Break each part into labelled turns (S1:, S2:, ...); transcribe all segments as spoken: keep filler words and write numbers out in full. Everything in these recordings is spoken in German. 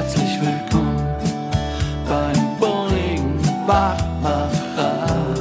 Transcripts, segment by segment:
S1: Herzlich willkommen beim Bulligen Wachmacher.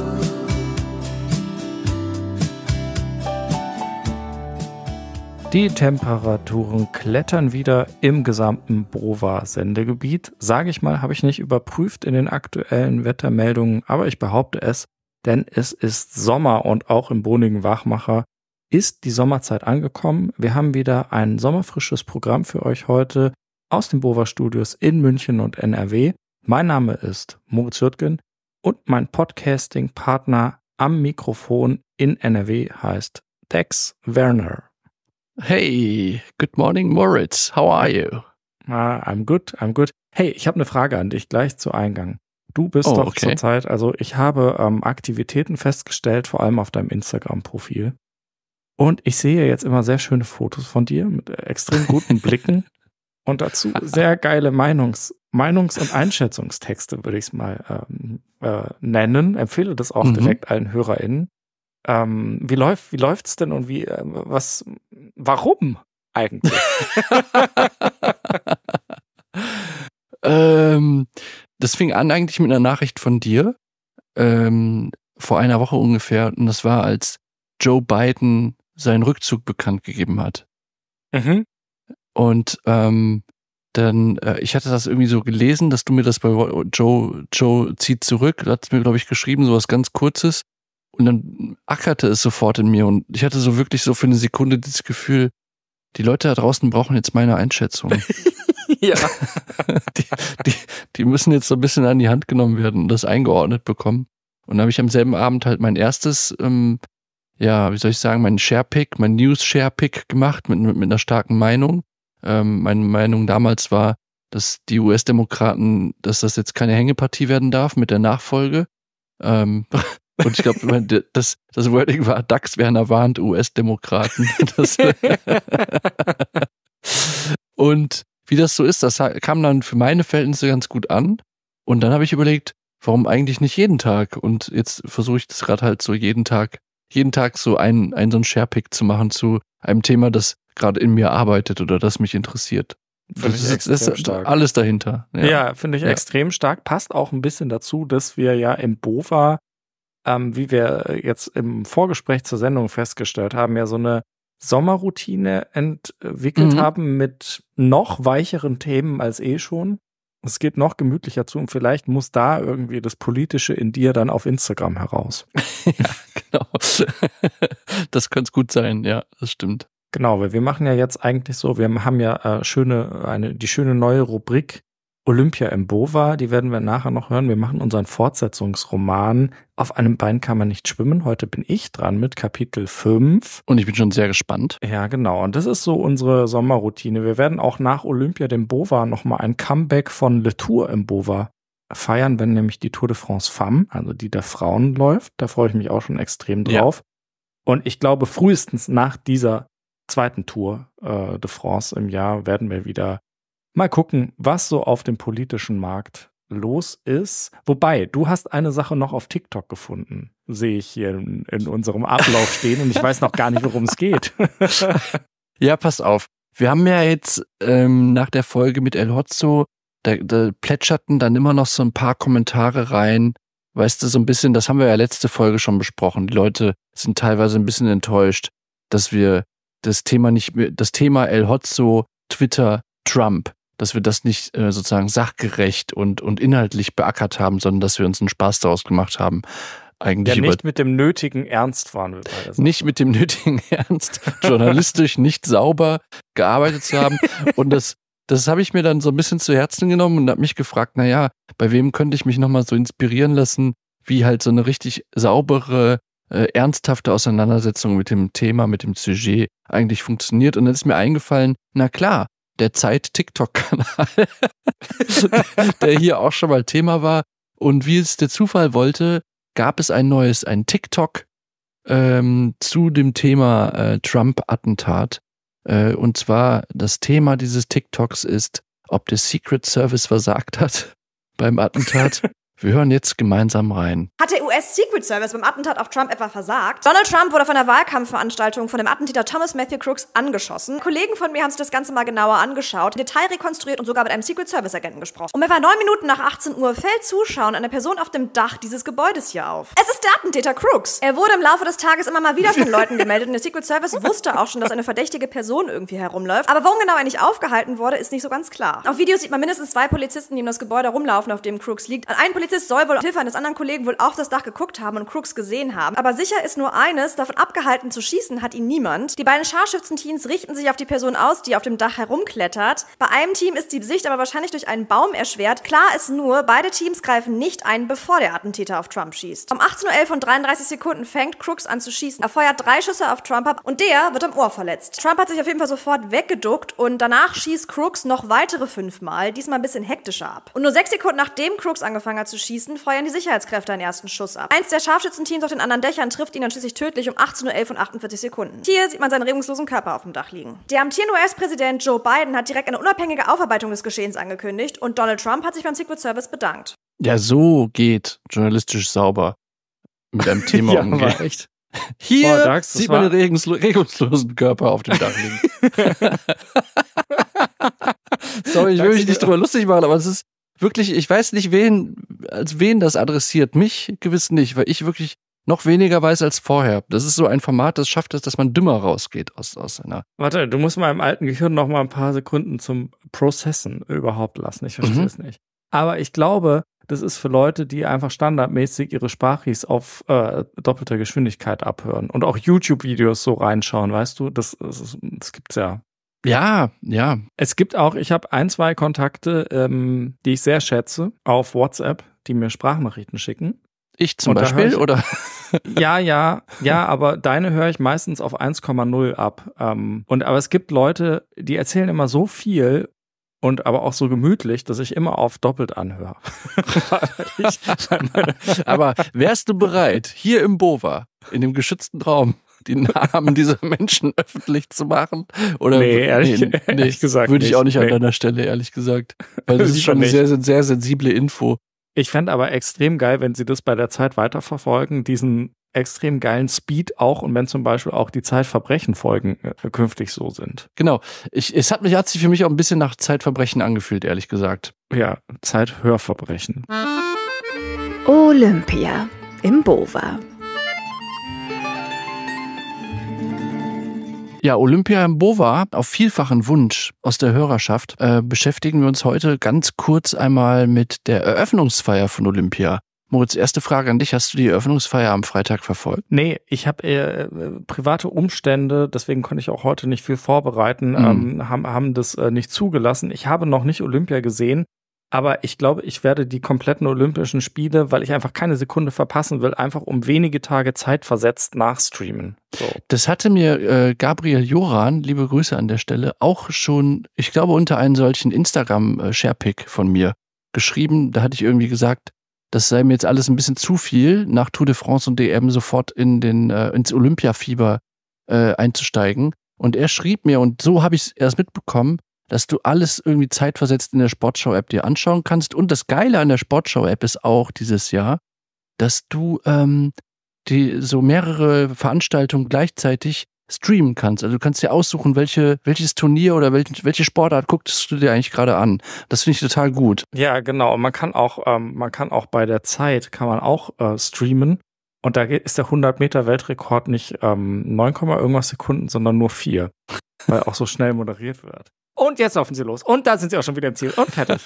S2: Die Temperaturen klettern wieder im gesamten BOVA-Sendegebiet. Sage ich mal, habe ich nicht überprüft in den aktuellen Wettermeldungen, aber ich behaupte es, denn es ist Sommer und auch im Bulligen Wachmacher ist die Sommerzeit angekommen. Wir haben wieder ein sommerfrisches Programm für euch heute aus den BOVA-Studios in München und N R W. Mein Name ist Moritz Hürtgen und mein Podcasting-Partner am Mikrofon in N R W heißt Dex Werner.
S3: Hey, good morning, Moritz. How are you?
S2: Ah, I'm good, I'm good. Hey, ich habe eine Frage an dich gleich zu Eingang. Du bist
S3: Oh,
S2: doch
S3: okay.
S2: zurzeit, also ich habe ähm, Aktivitäten festgestellt, vor allem auf deinem Instagram-Profil. Und ich sehe jetzt immer sehr schöne Fotos von dir mit extrem guten Blicken und dazu sehr geile Meinungs-, Meinungs- und Einschätzungstexte, würde ich es mal ähm, äh, nennen. Empfehle das auch
S3: Mhm.
S2: direkt allen HörerInnen. Ähm, wie läuft, wie läuft's denn und wie, äh, was, warum eigentlich?
S3: ähm, das fing an eigentlich mit einer Nachricht von dir, ähm, vor einer Woche ungefähr. Und das war, als Joe Biden seinen Rückzug bekannt gegeben hat.
S2: Mhm.
S3: Und ähm, dann, äh, ich hatte das irgendwie so gelesen, dass du mir das bei Joe, Joe zieht zurück, da hat es mir, glaube ich, geschrieben, so was ganz Kurzes. Und dann ackerte es sofort in mir und ich hatte so wirklich so für eine Sekunde das Gefühl, die Leute da draußen brauchen jetzt meine Einschätzung.
S2: Ja.
S3: die, die, die müssen jetzt so ein bisschen an die Hand genommen werden und das eingeordnet bekommen. Und dann habe ich am selben Abend halt mein erstes, ähm, ja, wie soll ich sagen, mein Share-Pick, mein News-Share-Pick gemacht mit, mit, mit einer starken Meinung. Ähm, meine Meinung damals war, dass die U S-Demokraten, dass das jetzt keine Hängepartie werden darf mit der Nachfolge. Ähm, Und ich glaube, das, das Wording war, Dax Werner warnt U S-Demokraten. Das und wie das so ist, das kam dann für meine Verhältnisse ganz gut an. Und dann habe ich überlegt, warum eigentlich nicht jeden Tag? Und jetzt versuche ich das gerade halt so jeden Tag, jeden Tag so einen, einen so einen Sharepick zu machen zu einem Thema, das gerade in mir arbeitet oder das mich interessiert.
S2: Finde
S3: Das
S2: ich
S3: ist,
S2: extrem
S3: das ist
S2: stark.
S3: alles dahinter.
S2: Ja, ja finde ich
S3: Ja.
S2: extrem stark. Passt auch ein bisschen dazu, dass wir ja im BOVA, ähm, wie wir jetzt im Vorgespräch zur Sendung festgestellt haben, ja so eine Sommerroutine entwickelt
S3: Mhm.
S2: haben mit noch weicheren Themen als eh schon. Es geht noch gemütlicher zu und vielleicht muss da irgendwie das Politische in dir dann auf Instagram heraus.
S3: Ja, genau. Das könnte es gut sein, ja, das stimmt.
S2: Genau, weil wir machen ja jetzt eigentlich so, wir haben ja äh, schöne, eine, die schöne neue Rubrik Olympia im BOVA, die werden wir nachher noch hören. Wir machen unseren Fortsetzungsroman Auf einem Bein kann man nicht schwimmen. Heute bin ich dran mit Kapitel fünf.
S3: Und ich bin schon sehr gespannt.
S2: Ja, genau. Und das ist so unsere Sommerroutine. Wir werden auch nach Olympia dem BOVA nochmal ein Comeback von Le Tour im BOVA feiern, wenn nämlich die Tour de France Femme, also die der Frauen läuft. Da freue ich mich auch schon extrem drauf. Ja. Und ich glaube, frühestens nach dieser zweiten Tour äh, de France im Jahr werden wir wieder mal gucken, was so auf dem politischen Markt los ist. Wobei, du hast eine Sache noch auf TikTok gefunden, sehe ich hier in, in unserem Ablauf stehen und ich weiß noch gar nicht, worum es geht.
S3: Ja, pass auf. Wir haben ja jetzt ähm, nach der Folge mit El Hotzo, da, da plätscherten dann immer noch so ein paar Kommentare rein. Weißt du, so ein bisschen, das haben wir ja letzte Folge schon besprochen. Die Leute sind teilweise ein bisschen enttäuscht, dass wir das Thema nicht mehr, das Thema El Hotzo, Twitter, Trump, dass wir das nicht äh, sozusagen sachgerecht und, und inhaltlich beackert haben, sondern dass wir uns einen Spaß daraus gemacht haben. Eigentlich
S2: ja, nicht
S3: über,
S2: mit dem nötigen Ernst waren wir bei der
S3: nicht mit dem nötigen Ernst, journalistisch nicht sauber gearbeitet zu haben. Und das, das habe ich mir dann so ein bisschen zu Herzen genommen und habe mich gefragt, naja, bei wem könnte ich mich nochmal so inspirieren lassen, wie halt so eine richtig saubere, äh, ernsthafte Auseinandersetzung mit dem Thema, mit dem Sujet eigentlich funktioniert. Und dann ist mir eingefallen, na klar, der Zeit-TikTok-Kanal, der hier auch schon mal Thema war. Und wie es der Zufall wollte, gab es ein neues, ein TikTok ähm, zu dem Thema äh, Trump-Attentat. Äh, und zwar das Thema dieses TikToks ist, ob der Secret Service versagt hat beim Attentat. Wir hören jetzt gemeinsam rein.
S4: Hat der U S Secret Service beim Attentat auf Trump etwa versagt? Donald Trump wurde von der Wahlkampfveranstaltung von dem Attentäter Thomas Matthew Crooks angeschossen. Kollegen von mir haben sich das Ganze mal genauer angeschaut, Detail rekonstruiert und sogar mit einem Secret Service Agenten gesprochen. Um etwa neun Minuten nach achtzehn Uhr fällt Zuschauern eine Person auf dem Dach dieses Gebäudes hier auf. Es ist der Attentäter Crooks. Er wurde im Laufe des Tages immer mal wieder von Leuten gemeldet und der Secret Service wusste auch schon, dass eine verdächtige Person irgendwie herumläuft. Aber warum genau er nicht aufgehalten wurde, ist nicht so ganz klar. Auf Videos sieht man mindestens zwei Polizisten, die um das Gebäude rumlaufen, auf dem Crooks liegt. Ein Polizist soll wohl mit Hilfe eines anderen Kollegen wohl auf das Dach geguckt haben und Crooks gesehen haben. Aber sicher ist nur eines, davon abgehalten zu schießen hat ihn niemand. Die beiden Scharfschützen-Teams richten sich auf die Person aus, die auf dem Dach herumklettert. Bei einem Team ist die Sicht aber wahrscheinlich durch einen Baum erschwert. Klar ist nur, beide Teams greifen nicht ein, bevor der Attentäter auf Trump schießt. Um achtzehn Uhr elf und dreiunddreißig Sekunden fängt Crooks an zu schießen. Er feuert drei Schüsse auf Trump ab und der wird am Ohr verletzt. Trump hat sich auf jeden Fall sofort weggeduckt und danach schießt Crooks noch weitere fünfmal, diesmal ein bisschen hektischer ab. Und nur sechs Sekunden nachdem Crooks angefangen hat zu schießen, feuern die Sicherheitskräfte einen ersten Schuss ab. Eins der Scharfschützenteams auf den anderen Dächern trifft ihn dann schließlich tödlich um achtzehn Uhr elf und achtundvierzig Sekunden. Hier sieht man seinen regungslosen Körper auf dem Dach liegen. Der amtierende U S-Präsident Joe Biden hat direkt eine unabhängige Aufarbeitung des Geschehens angekündigt und Donald Trump hat sich beim Secret Service bedankt.
S3: Ja, so geht journalistisch sauber mit einem Thema
S2: Ja,
S3: umgehen.
S2: war echt.
S3: Hier
S2: Boah, Dax, das
S3: sieht man
S2: war-
S3: den regungslo- regungslosen Körper auf dem Dach liegen. Sorry, ich will
S2: Dax,
S3: mich nicht drüber lustig machen, aber es ist wirklich, ich weiß nicht, wen, als wen das adressiert. Mich gewiss nicht, weil ich wirklich noch weniger weiß als vorher. Das ist so ein Format, das schafft es, dass man dümmer rausgeht aus, aus seiner.
S2: Warte, du musst meinem alten Gehirn noch mal ein paar Sekunden zum Processen überhaupt lassen. Ich verstehe
S3: Mhm.
S2: es nicht. Aber ich glaube, das ist für Leute, die einfach standardmäßig ihre Sprachis auf äh, doppelter Geschwindigkeit abhören und auch YouTube-Videos so reinschauen, weißt du? Das, das, ist- das gibt's ja.
S3: Ja, ja.
S2: Es gibt auch, ich habe ein, zwei Kontakte, ähm, die ich sehr schätze, auf WhatsApp, die mir Sprachnachrichten schicken.
S3: Ich zum
S2: Und da
S3: Beispiel,
S2: hör ich-
S3: oder?
S2: Ja, ja, ja, aber deine höre ich meistens auf eins Komma null ab. Ähm, und aber es gibt Leute, die erzählen immer so viel und aber auch so gemütlich, dass ich immer auf doppelt anhöre. ich, weil meine,
S3: Aber wärst du bereit, hier im Bova, in dem geschützten Raum, die Namen dieser Menschen öffentlich zu machen? Oder
S2: Nee, ehrlich- ehrlich gesagt
S3: würde ich auch
S2: nicht.
S3: nicht an
S2: Nee.
S3: deiner Stelle, ehrlich gesagt. Weil das ist
S2: Lieber
S3: schon eine
S2: nicht.
S3: sehr, sehr, sehr sensible Info.
S2: ich fände aber extrem geil, wenn sie das bei der Zeit weiterverfolgen, diesen extrem geilen Speed auch und wenn zum Beispiel auch die Zeitverbrechen-Folgen äh, künftig so sind.
S3: Genau. Ich, es hat mich, hat sich für mich auch ein bisschen nach Zeitverbrechen angefühlt, ehrlich gesagt.
S2: Ja, Zeithörverbrechen.
S5: Olympia im Bova.
S3: Ja, Olympia im Bova, auf vielfachen Wunsch aus der Hörerschaft, äh, beschäftigen wir uns heute ganz kurz einmal mit der Eröffnungsfeier von Olympia. Moritz, erste Frage an dich. Hast du die Eröffnungsfeier am Freitag verfolgt?
S2: Nee, ich habe äh, private Umstände, deswegen konnte ich auch heute nicht viel vorbereiten,
S3: Mhm.
S2: ähm, haben, haben das äh, nicht zugelassen. Ich habe noch nicht Olympia gesehen, aber ich glaube, ich werde die kompletten Olympischen Spiele, weil ich einfach keine Sekunde verpassen will, einfach um wenige Tage Zeit versetzt nachstreamen. So.
S3: Das hatte mir äh, Gabriel Joran, liebe Grüße an der Stelle, auch schon, ich glaube, unter einen solchen Instagram-Sharepick von mir geschrieben. Da hatte ich irgendwie gesagt, das sei mir jetzt alles ein bisschen zu viel, nach Tour de France und D M sofort in den, äh, ins Olympiafieber äh, einzusteigen. Und er schrieb mir, und so habe ich es erst mitbekommen, dass du alles irgendwie zeitversetzt in der Sportschau-App dir anschauen kannst. Und das Geile an der Sportschau-App ist auch dieses Jahr, dass du ähm, die so mehrere Veranstaltungen gleichzeitig streamen kannst. Also du kannst dir aussuchen, welche, welches Turnier oder welche, welche Sportart guckst du dir eigentlich gerade an. Das finde ich total gut.
S2: Ja, genau. Und man kann auch, ähm, man kann auch bei der Zeit, kann man auch äh, streamen. Und da geht- ist der hundert Meter Weltrekord nicht ähm, neun, irgendwas Sekunden, sondern nur vier. Weil auch so schnell moderiert wird. Und jetzt laufen sie los. Und da sind sie auch schon wieder im Ziel. Und fertig.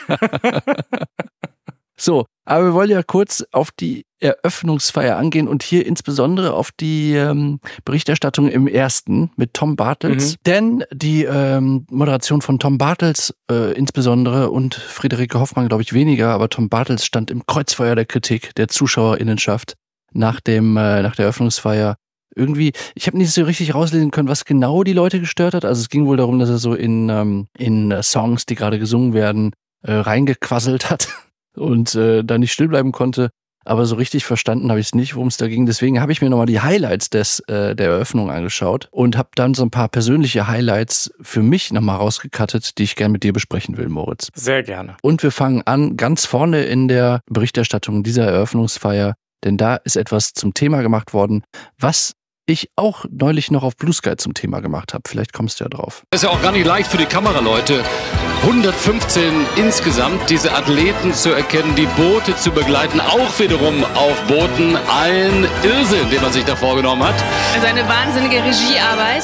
S3: So, aber wir wollen ja kurz auf die Eröffnungsfeier angehen und hier insbesondere auf die ähm, Berichterstattung im ersten mit Tom Bartels.
S2: Mhm.
S3: Denn die ähm, Moderation von Tom Bartels äh, insbesondere und Friederike Hoffmann, glaube ich, weniger, aber Tom Bartels stand im Kreuzfeuer der Kritik der ZuschauerInnenschaft nach dem äh, nach der Eröffnungsfeier. Irgendwie, ich habe nicht so richtig rauslesen können, was genau die Leute gestört hat. Also es ging wohl darum, dass er so in, ähm, in äh, Songs, die gerade gesungen werden, äh, reingequasselt hat und äh, da nicht still bleiben konnte. aber so richtig verstanden habe ich es nicht, worum es da ging. Deswegen habe ich mir nochmal die Highlights des, äh, der Eröffnung angeschaut und habe dann so ein paar persönliche Highlights für mich nochmal rausgekattet, die ich gerne mit dir besprechen will, Moritz.
S2: Sehr gerne.
S3: Und wir fangen an ganz vorne in der Berichterstattung dieser Eröffnungsfeier, denn da ist etwas zum Thema gemacht worden, was ich auch neulich noch auf Blue Sky zum Thema gemacht habe. Vielleicht kommst du ja drauf.
S6: Das ist ja auch gar nicht leicht für die Kameraleute, hundertfünfzehn insgesamt, diese Athleten zu erkennen, die Boote zu begleiten, auch wiederum auf Booten. Ein Irrsinn, den man sich da vorgenommen hat.
S7: Also eine wahnsinnige Regiearbeit,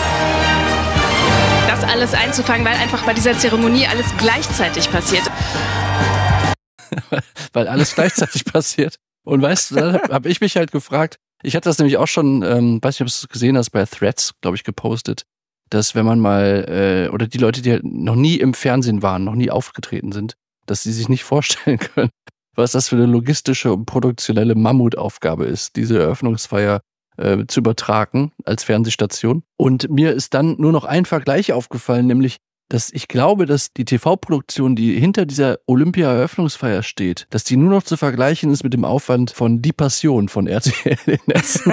S7: das alles einzufangen, weil einfach bei dieser Zeremonie alles gleichzeitig passiert.
S3: Weil alles gleichzeitig passiert. Und weißt du, da habe ich mich halt gefragt, ich hatte das nämlich auch schon, ähm, weiß nicht, ob du es gesehen hast, bei Threads, glaube ich, gepostet, dass wenn man mal, äh, oder die Leute, die halt noch nie im Fernsehen waren, noch nie aufgetreten sind, dass sie sich nicht vorstellen können, was das für eine logistische und produktionelle Mammutaufgabe ist, diese Eröffnungsfeier äh, zu übertragen als Fernsehstation. Und mir ist dann nur noch ein Vergleich aufgefallen, nämlich, dass ich glaube, dass die T V-Produktion, die hinter dieser Olympia-Eröffnungsfeier steht, dass die nur noch zu vergleichen ist mit dem Aufwand von Die Passion von R T L in Essen.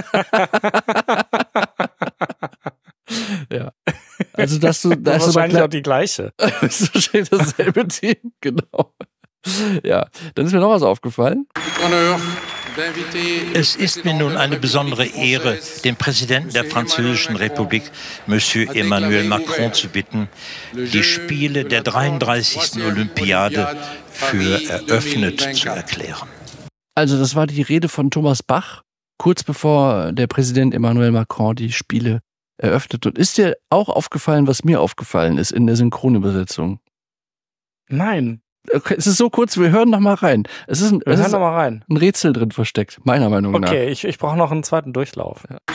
S3: Ja. Also, dass du, da
S2: das
S3: ist
S2: ist wahrscheinlich
S3: aber
S2: auch die gleiche.
S3: Das ist wahrscheinlich dasselbe Team, genau. Ja, dann ist mir noch was aufgefallen.
S8: Es ist mir nun eine besondere Ehre, den Präsidenten der Französischen Republik, Monsieur Emmanuel Macron, zu bitten, die Spiele der dreiunddreißigsten Olympiade für eröffnet zu erklären.
S3: Also das war die Rede von Thomas Bach, kurz bevor der Präsident Emmanuel Macron die Spiele eröffnet. Und ist dir auch aufgefallen, was mir aufgefallen ist in der Synchronübersetzung?
S2: Nein.
S3: Okay, es ist so kurz, wir hören noch mal rein. Es ist ein,
S2: Wir
S3: es
S2: hören
S3: ist
S2: noch mal rein.
S3: ein Rätsel drin versteckt, meiner Meinung nach.
S2: Okay, ich, ich brauche noch einen zweiten Durchlauf. Ja.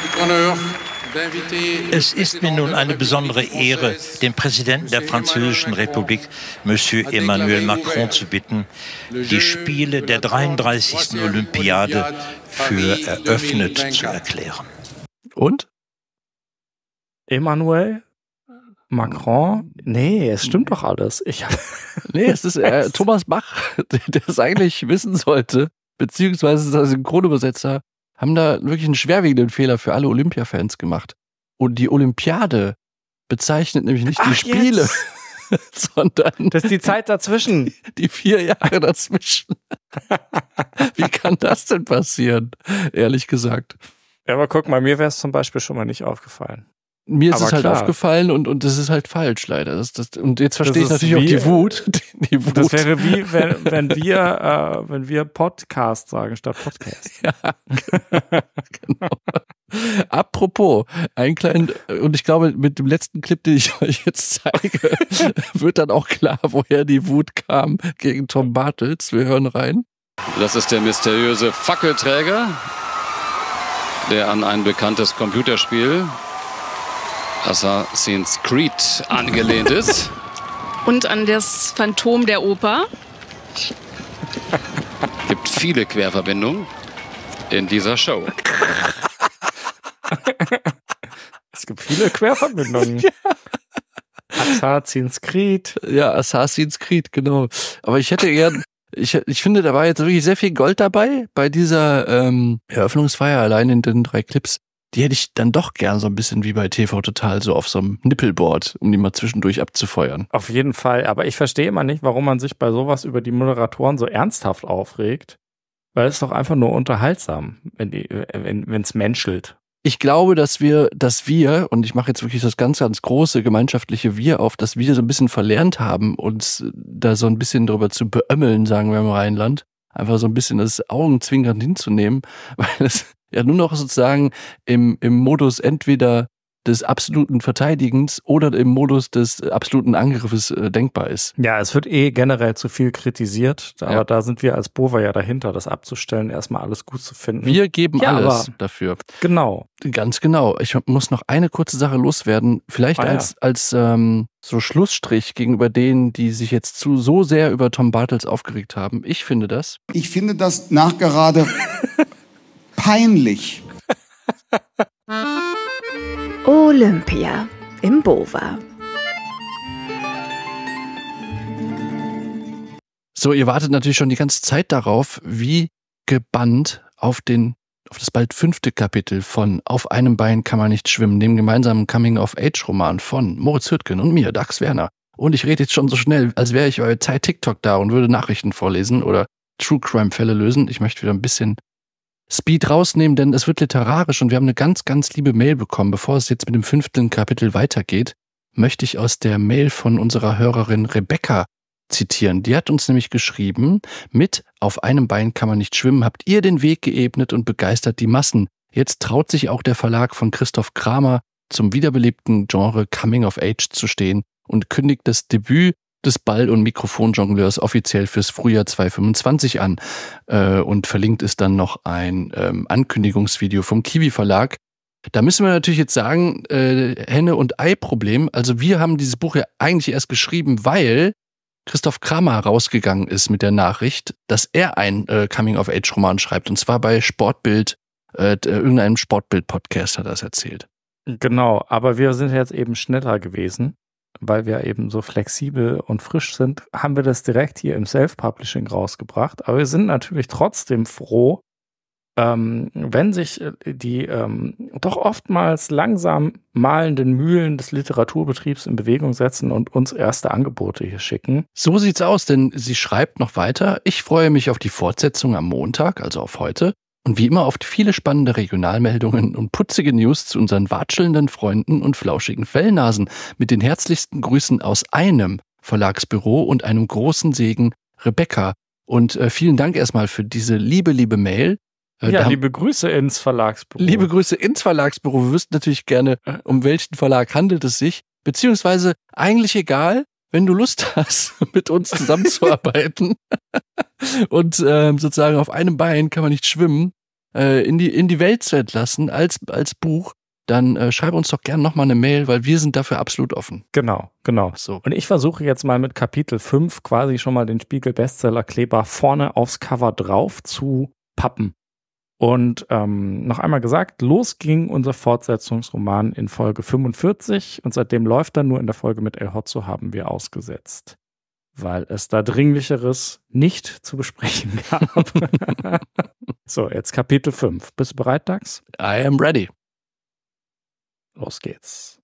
S8: Es ist mir nun eine besondere Ehre, den Präsidenten der Französischen Republik, Monsieur Emmanuel Macron, zu bitten, die Spiele der dreiunddreißigsten Olympiade für eröffnet zu erklären.
S3: Und?
S2: Emmanuel Macron? Nee, es stimmt doch alles. Ich
S3: nee, es ist äh, Thomas Bach, der es eigentlich wissen sollte, beziehungsweise der Synchronübersetzer, haben da wirklich einen schwerwiegenden Fehler für alle Olympia-Fans gemacht. Und die Olympiade bezeichnet nämlich nicht
S2: Ach,
S3: die Spiele, sondern
S2: das ist die Zeit dazwischen.
S3: Die vier Jahre dazwischen. Wie kann das denn passieren? Ehrlich gesagt.
S2: Ja, aber guck mal, mir wäre es zum Beispiel schon mal nicht aufgefalin.
S3: Mir ist
S2: aber
S3: es halt
S2: klar.
S3: aufgefallen und, und das ist halt falsch, leider. Das, das, und jetzt verstehe ich
S2: Das ist
S3: natürlich
S2: wie-
S3: auch die Wut. Die Wut.
S2: Das wäre wie, wenn, wenn wir, äh, wenn wir Podcast sagen statt Podcast.
S3: Ja, genau. genau. Apropos, ein kleinen, und ich glaube, mit dem letzten Clip, den ich euch jetzt zeige, wird dann auch klar, woher die Wut kam gegen Tom Bartels. Wir hören rein.
S6: Das ist der mysteriöse Fackelträger, der an ein bekanntes Computerspiel, Assassin's Creed, angelehnt ist.
S7: Und an das Phantom der Oper.
S6: Gibt viele Querverbindungen in dieser Show.
S2: Es gibt viele Querverbindungen. Assassin's Creed.
S3: Ja, Assassin's Creed, genau. Aber ich hätte gern, ich, ich finde, da war jetzt wirklich sehr viel Gold dabei bei dieser ähm, Eröffnungsfeier, allein in den drei Clips. Die hätte ich dann doch gern so ein bisschen wie bei T V Total, so auf so einem Nippelboard, um die mal zwischendurch abzufeuern.
S2: Auf jeden Fall. Aber ich verstehe immer nicht, warum man sich bei sowas über die Moderatoren so ernsthaft aufregt. Weil es ist doch einfach nur unterhaltsam, wenn die, wenn, wenn's menschelt.
S3: Ich glaube, dass wir, dass wir, und ich mache jetzt wirklich das ganz, ganz große gemeinschaftliche Wir auf, dass wir so ein bisschen verlernt haben, uns da so ein bisschen drüber zu beömmeln, sagen wir im Rheinland. Einfach so ein bisschen das Augenzwinkern hinzunehmen, weil es ja nur noch sozusagen im, im Modus entweder des absoluten Verteidigens oder im Modus des absoluten Angriffes äh, denkbar ist.
S2: Ja, es wird eh generell zu viel kritisiert, aber
S3: Ja.
S2: da sind wir als Bova ja dahinter, das abzustellen, erstmal alles gut zu finden.
S3: Wir geben
S2: Ja,
S3: alles
S2: aber-
S3: dafür.
S2: Genau.
S3: Ganz genau. Ich muss noch eine kurze Sache loswerden. Vielleicht
S2: Ah, ja.
S3: als, als ähm, so Schlussstrich gegenüber denen, die sich jetzt zu so sehr über Tom Bartels aufgeregt haben. Ich finde das.
S9: Ich finde das nachgerade peinlich.
S5: Olympia im Bova.
S3: So, ihr wartet natürlich schon die ganze Zeit darauf, wie gebannt auf den auf das bald fünfte Kapitel von Auf einem Bein kann man nicht schwimmen, dem gemeinsamen Coming-of-Age-Roman von Moritz Hürtgen und mir, Dax Werner. Und ich rede jetzt schon so schnell, als wäre ich eure Zeit TikTok da und würde Nachrichten vorlesen oder True-Crime-Fälle lösen. Ich möchte wieder ein bisschen Speed rausnehmen, denn es wird literarisch und wir haben eine ganz, ganz liebe Mail bekommen. Bevor es jetzt mit dem fünften Kapitel weitergeht, möchte ich aus der Mail von unserer Hörerin Rebecca zitieren. Die hat uns nämlich geschrieben, mit Auf einem Bein kann man nicht schwimmen, habt ihr den Weg geebnet und begeistert die Massen. Jetzt traut sich auch der Verlag von Christoph Kramer zum wiederbelebten Genre Coming of Age zu stehen und kündigt das Debüt des Ball- und Mikrofonjongleurs offiziell fürs Frühjahr zweitausendfünfundzwanzig an äh, und verlinkt es dann noch ein ähm, Ankündigungsvideo vom Kiwi Verlag. Da müssen wir natürlich jetzt sagen, äh, Henne- und Ei-Problem. Also wir haben dieses Buch ja eigentlich erst geschrieben, weil Christoph Kramer rausgegangen ist mit der Nachricht, dass er einen äh, Coming-of-Age-Roman schreibt. Und zwar bei Sportbild, äh, irgendeinem Sportbild-Podcast hat er das erzählt.
S2: Genau, aber wir sind jetzt eben schneller gewesen, weil wir eben so flexibel und frisch sind, haben wir das direkt hier im Self-Publishing rausgebracht. Aber wir sind natürlich trotzdem froh, ähm, wenn sich die ähm, doch oftmals langsam malenden Mühlen des Literaturbetriebs in Bewegung setzen und uns erste Angebote hier schicken.
S3: So sieht's aus, denn sie schreibt noch weiter. Ich freue mich auf die Fortsetzung am Montag, also auf heute. Und wie immer auf viele spannende Regionalmeldungen und putzige News zu unseren watschelnden Freunden und flauschigen Fellnasen. Mit den herzlichsten Grüßen aus einem Verlagsbüro und einem großen Segen, Rebecca. Und äh, vielen Dank erstmal für diese liebe, liebe Mail.
S2: Äh, ja, liebe Grüße ins Verlagsbüro.
S3: Liebe Grüße ins Verlagsbüro. Wir wüssten natürlich gerne, um welchen Verlag handelt es sich. Beziehungsweise eigentlich egal, wenn du Lust hast, mit uns zusammenzuarbeiten und äh, sozusagen auf einem Bein kann man nicht schwimmen, äh, in die in die Welt zu entlassen als als Buch, dann äh, schreib uns doch gerne nochmal eine Mail, weil wir sind dafür absolut offen.
S2: Genau, genau.
S3: So.
S2: Und ich versuche jetzt mal mit Kapitel fünf quasi schon mal den Spiegel-Bestseller-Kleber vorne aufs Cover drauf zu pappen. Und ähm, noch einmal gesagt, los ging unser Fortsetzungsroman in Folge fünfundvierzig und seitdem läuft er nur in der Folge mit El Hotzo haben wir ausgesetzt, weil es da Dringlicheres nicht zu besprechen gab. So, jetzt Kapitel fünf. Bist du bereit, Dax?
S3: I am ready.
S2: Los geht's.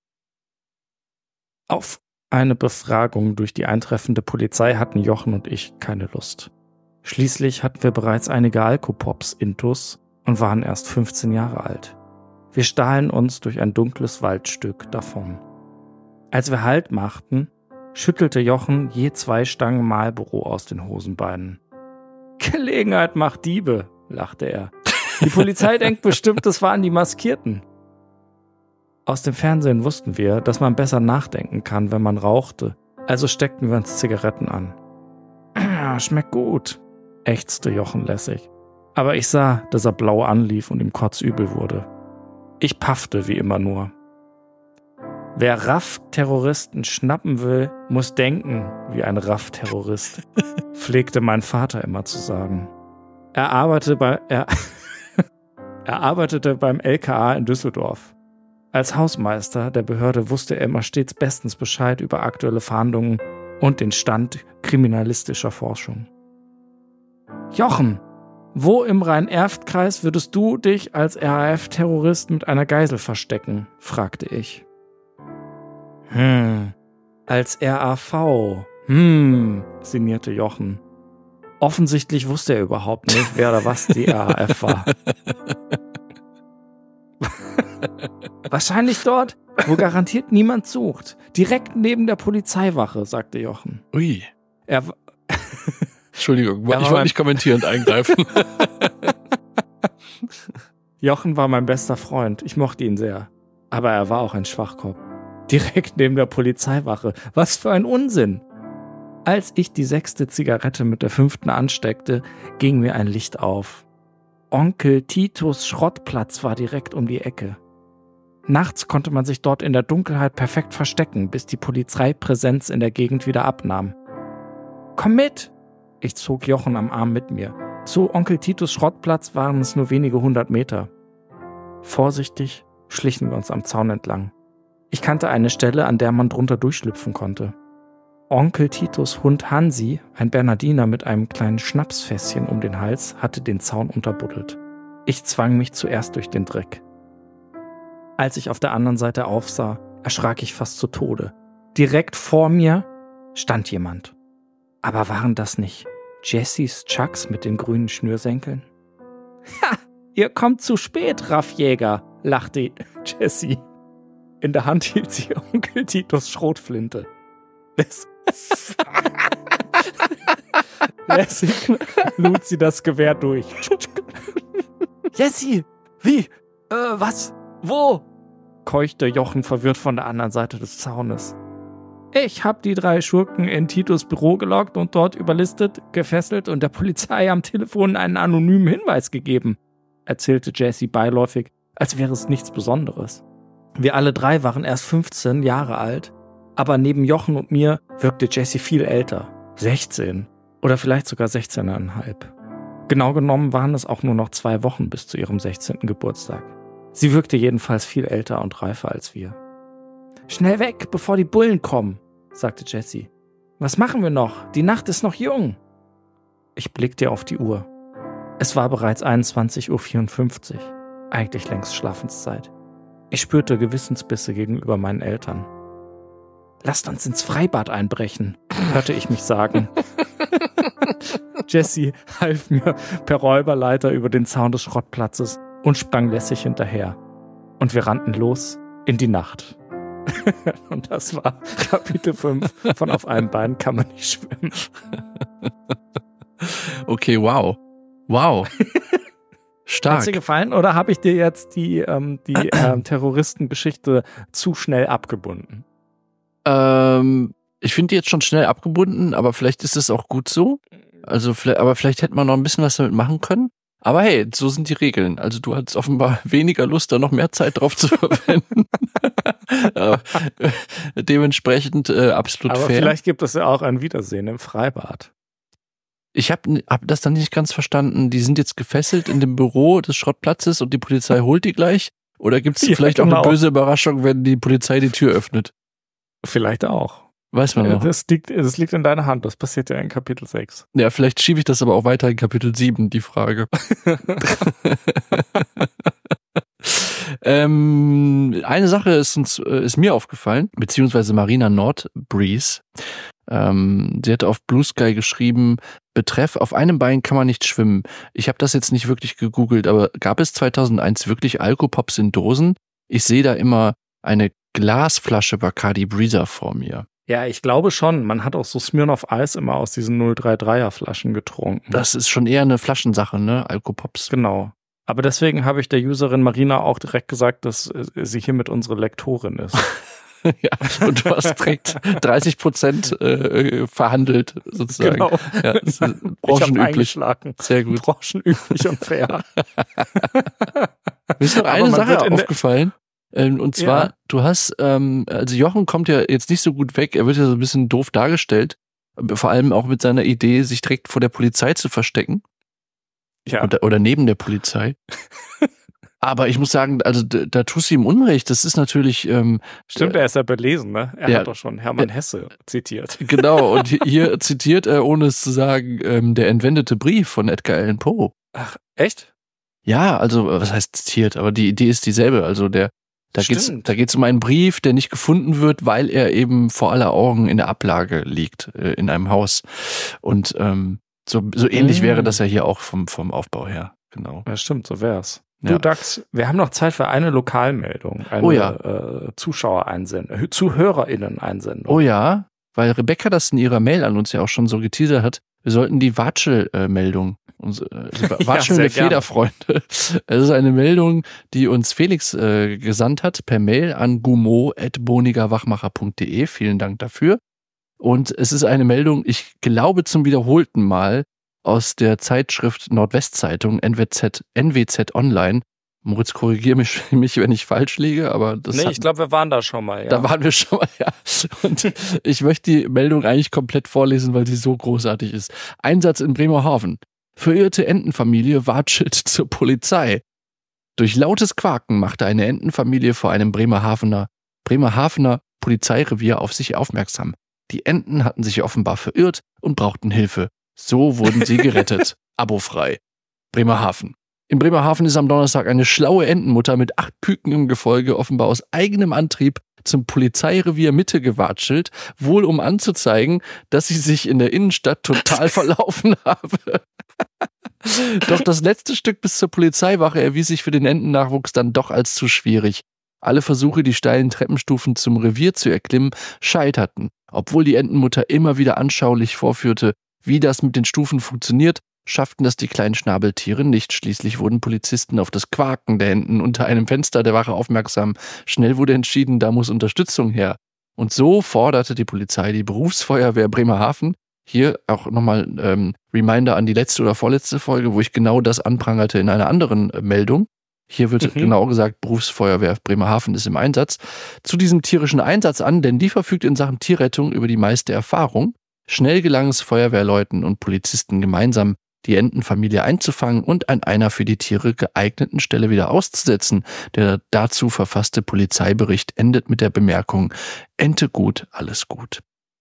S2: Auf eine Befragung durch die eintreffende Polizei hatten Jochen und ich keine Lust. Schließlich hatten wir bereits einige Alkopops-Intus und waren erst fünfzehn Jahre alt. Wir stahlen uns durch ein dunkles Waldstück davon. Als wir Halt machten, schüttelte Jochen je zwei Stangen Marlboro aus den Hosenbeinen. Gelegenheit macht Diebe, lachte er. Die Polizei denkt bestimmt, das waren die Maskierten. Aus dem Fernsehen wussten wir, dass man besser nachdenken kann, wenn man rauchte, also steckten wir uns Zigaretten an. Ja, schmeckt gut, ächzte Jochen lässig. Aber ich sah, dass er blau anlief und ihm kotzübel wurde. Ich paffte wie immer nur. Wer R A F-Terroristen schnappen will, muss denken wie ein R A F-Terrorist, pflegte mein Vater immer zu sagen. Er arbeitete, bei, er, er arbeitete beim L K A in Düsseldorf. Als Hausmeister der Behörde wusste er immer stets bestens Bescheid über aktuelle Fahndungen und den Stand kriminalistischer Forschung. Jochen, wo im Rhein-Erft-Kreis würdest du dich als R A F-Terrorist mit einer Geisel verstecken? Fragte ich. Hm, als R A V. Hm, sinnierte Jochen. Offensichtlich wusste er überhaupt nicht, wer oder was die R A F war. Wahrscheinlich dort, wo garantiert niemand sucht. Direkt neben der Polizeiwache, sagte Jochen.
S3: Ui.
S2: Er
S3: Entschuldigung, ich wollte nicht kommentierend eingreifen.
S2: Jochen war mein bester Freund. Ich mochte ihn sehr. Aber er war auch ein Schwachkopf. Direkt neben der Polizeiwache. Was für ein Unsinn! Als ich die sechste Zigarette mit der fünften ansteckte, ging mir ein Licht auf. Onkel Titos Schrottplatz war direkt um die Ecke. Nachts konnte man sich dort in der Dunkelheit perfekt verstecken, bis die Polizeipräsenz in der Gegend wieder abnahm. Komm mit! Ich zog Jochen am Arm mit mir. Zu Onkel Titos Schrottplatz waren es nur wenige hundert Meter. Vorsichtig schlichen wir uns am Zaun entlang. Ich kannte eine Stelle, an der man drunter durchschlüpfen konnte. Onkel Titos Hund Hansi, ein Bernardiner mit einem kleinen Schnapsfässchen um den Hals, hatte den Zaun unterbuddelt. Ich zwang mich zuerst durch den Dreck. Als ich auf der anderen Seite aufsah, erschrak ich fast zu Tode. Direkt vor mir stand jemand. Aber waren das nicht Jessys Chucks mit den grünen Schnürsenkeln? Ha! Ihr kommt zu spät, Raffjäger, lachte Jessie. In der Hand hielt sie Onkel Titos Schrotflinte. Lässig lud sie das Gewehr durch. Jessie, wie? Äh, was? Wo? Keuchte Jochen verwirrt von der anderen Seite des Zaunes. Ich hab die drei Schurken in Titos Büro gelockt und dort überlistet, gefesselt und der Polizei am Telefon einen anonymen Hinweis gegeben, erzählte Jessie beiläufig, als wäre es nichts Besonderes. Wir alle drei waren erst fünfzehn Jahre alt, aber neben Jochen und mir wirkte Jessie viel älter. sechzehn oder vielleicht sogar sechzehneinhalb. Genau genommen waren es auch nur noch zwei Wochen bis zu ihrem sechzehnten Geburtstag. Sie wirkte jedenfalls viel älter und reifer als wir. Schnell weg, bevor die Bullen kommen, sagte Jessie. Was machen wir noch? Die Nacht ist noch jung. Ich blickte auf die Uhr. Es war bereits einundzwanzig Uhr vierundfünfzig, eigentlich längst Schlafenszeit. Ich spürte Gewissensbisse gegenüber meinen Eltern. Lasst uns ins Freibad einbrechen, hörte ich mich sagen. Jessie half mir per Räuberleiter über den Zaun des Schrottplatzes und sprang lässig hinterher. Und wir rannten los in die Nacht. Und das war Kapitel fünf von Auf einem Bein kann man nicht schwimmen.
S3: Okay, wow. Wow. Stark.
S2: Hat's dir gefallen oder habe ich dir jetzt die, ähm, die ähm, Terroristengeschichte zu schnell abgebunden?
S3: Ähm, ich finde die jetzt schon schnell abgebunden, aber vielleicht ist es auch gut so. Also, vielleicht, aber vielleicht hätte man noch ein bisschen was damit machen können. Aber hey, so sind die Regeln. Also du hattest offenbar weniger Lust, da noch mehr Zeit drauf zu verwenden. äh, dementsprechend äh, absolut
S2: aber
S3: fair.
S2: Aber vielleicht gibt es ja auch ein Wiedersehen im Freibad.
S3: Ich habe hab das dann nicht ganz verstanden. Die sind jetzt gefesselt in dem Büro des Schrottplatzes und die Polizei holt die gleich? Oder gibt es ja, vielleicht genau. auch eine böse Überraschung, wenn die Polizei die Tür öffnet?
S2: Vielleicht auch.
S3: Weiß man noch.
S2: Das liegt, das liegt in deiner Hand. Das passiert ja in Kapitel sechs.
S3: Ja, vielleicht schiebe ich das aber auch weiter in Kapitel sieben, die Frage. ähm, eine Sache ist, uns, ist mir aufgefallen, beziehungsweise Marina Nordbreeze. Ähm, sie hat auf Blue Sky geschrieben, Betreff, auf einem Bein kann man nicht schwimmen. Ich habe das jetzt nicht wirklich gegoogelt, aber gab es zweitausendeins wirklich Alkopops in Dosen? Ich sehe da immer eine Glasflasche Bacardi Breezer vor mir.
S2: Ja, ich glaube schon. Man hat auch so Smirnoff Ice immer aus diesen null drei dreier Flaschen getrunken.
S3: Das ist schon eher eine Flaschensache, ne? Alkopops.
S2: Genau. Aber deswegen habe ich der Userin Marina auch direkt gesagt, dass sie hiermit unsere Lektorin ist.
S3: Ja, und du hast direkt dreißig Prozent äh, verhandelt, sozusagen.
S2: Genau.
S3: Ja,
S2: ich habe eingeschlagen.
S3: Sehr gut.
S2: Branchenüblich und fair.
S3: Mir ist noch eine Sache aufgefallen. Und zwar, ja. du hast, ähm, also Jochen kommt ja jetzt nicht so gut weg, er wird ja so ein bisschen doof dargestellt, vor allem auch mit seiner Idee, sich direkt vor der Polizei zu verstecken.
S2: Ja.
S3: Oder, oder neben der Polizei. Aber ich muss sagen, also da, da tust du ihm Unrecht, das ist natürlich... Ähm,
S2: Stimmt, er ist ja belesen, ne? Er
S3: ja,
S2: hat doch schon Hermann Hesse zitiert.
S3: Genau, und hier zitiert er, ohne es zu sagen, ähm, der entwendete Brief von Edgar Allan Poe.
S2: Ach, echt?
S3: Ja, also, was heißt zitiert, aber die Idee ist dieselbe, also der Da geht's, da geht's um einen Brief, der nicht gefunden wird, weil er eben vor aller Augen in der Ablage liegt, äh, in einem Haus. Und ähm, so, so ähnlich mhm. wäre das ja hier auch vom, vom Aufbau her. Genau.
S2: Ja, stimmt, so wär's.
S3: Ja.
S2: Du, Dax, wir haben noch Zeit für eine Lokalmeldung, eine
S3: oh ja.
S2: äh, Zuschauereinsendung, ZuhörerInnen-Einsendung.
S3: Oh ja, weil Rebecca das in ihrer Mail an uns ja auch schon so geteasert hat, wir sollten die Watschel-Meldung Unsere äh, watschelnde ja, Federfreunde. Es ist eine Meldung, die uns Felix äh, gesandt hat per Mail an gummo at bonigerwachmacher punkt de. Vielen Dank dafür. Und es ist eine Meldung, ich glaube zum wiederholten Mal, aus der Zeitschrift Nordwestzeitung N W Z, N W Z Online. Moritz, korrigiere mich, mich, wenn ich falsch liege, aber das
S2: Nee,
S3: hat,
S2: ich glaube, wir waren da schon mal, ja.
S3: Da waren wir schon mal, ja. Und ich möchte die Meldung eigentlich komplett vorlesen, weil sie so großartig ist. Einsatz in Bremerhaven. Verirrte Entenfamilie watschelt zur Polizei. Durch lautes Quaken machte eine Entenfamilie vor einem Bremerhavener, Bremerhavener Polizeirevier auf sich aufmerksam. Die Enten hatten sich offenbar verirrt und brauchten Hilfe. So wurden sie gerettet. Abofrei. Bremerhaven. In Bremerhaven ist am Donnerstag eine schlaue Entenmutter mit acht Küken im Gefolge offenbar aus eigenem Antrieb zum Polizeirevier Mitte gewatschelt, wohl um anzuzeigen, dass sie sich in der Innenstadt total verlaufen habe. Doch das letzte Stück bis zur Polizeiwache erwies sich für den Entennachwuchs dann doch als zu schwierig. Alle Versuche, die steilen Treppenstufen zum Revier zu erklimmen, scheiterten. Obwohl die Entenmutter immer wieder anschaulich vorführte, wie das mit den Stufen funktioniert, schafften das die kleinen Schnabeltiere nicht. Schließlich wurden Polizisten auf das Quaken der Enten unter einem Fenster der Wache aufmerksam. Schnell wurde entschieden, da muss Unterstützung her. Und so forderte die Polizei die Berufsfeuerwehr Bremerhaven. Hier auch nochmal ähm, Reminder an die letzte oder vorletzte Folge, wo ich genau das anprangerte in einer anderen äh, Meldung. Hier wird mhm. genau gesagt, Berufsfeuerwehr Bremerhaven ist im Einsatz. Zu diesem tierischen Einsatz an, denn die verfügt in Sachen Tierrettung über die meiste Erfahrung. Schnell gelang es Feuerwehrleuten und Polizisten gemeinsam, die Entenfamilie einzufangen und an einer für die Tiere geeigneten Stelle wieder auszusetzen. Der dazu verfasste Polizeibericht endet mit der Bemerkung: Ente gut, alles gut.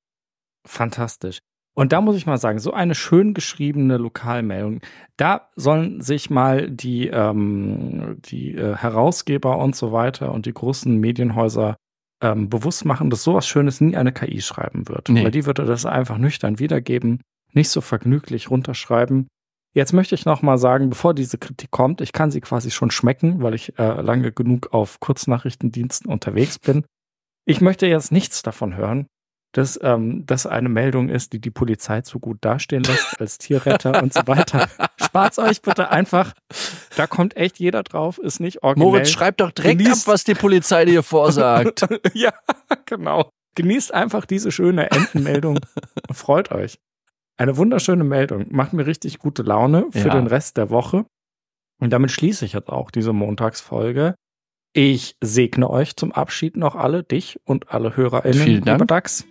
S2: Fantastisch. Und da muss ich mal sagen, so eine schön geschriebene Lokalmeldung, da sollen sich mal die, ähm, die äh, Herausgeber und so weiter und die großen Medienhäuser ähm, bewusst machen, dass sowas Schönes nie eine K I schreiben wird. Nee. Weil die würde das einfach nüchtern wiedergeben, nicht so vergnüglich runterschreiben. Jetzt möchte ich noch mal sagen, bevor diese Kritik kommt, ich kann sie quasi schon schmecken, weil ich äh, lange genug auf Kurznachrichtendiensten unterwegs bin. Ich möchte jetzt nichts davon hören, dass ähm, das eine Meldung ist, die die Polizei zu gut dastehen lässt als Tierretter und so weiter. Spart's euch bitte einfach. Da kommt echt jeder drauf, ist nicht originell.
S3: Moritz, schreib doch direkt Genießt. ab, was die Polizei dir vorsagt.
S2: Ja, genau. Genießt einfach diese schöne Entenmeldung und freut euch. Eine wunderschöne Meldung. Macht mir richtig gute Laune für ja. den Rest der Woche. Und damit schließe ich jetzt auch diese Montagsfolge. Ich segne euch zum Abschied noch alle, dich und alle HörerInnen.
S3: Vielen Dank.
S2: Lieber Dax.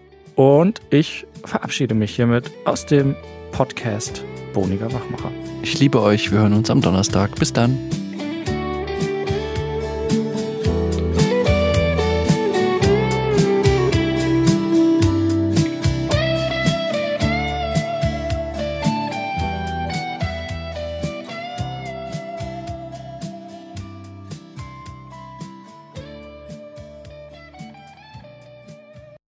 S2: Und ich verabschiede mich hiermit aus dem Podcast Boniger Wachmacher.
S3: Ich liebe euch. Wir hören uns am Donnerstag. Bis dann.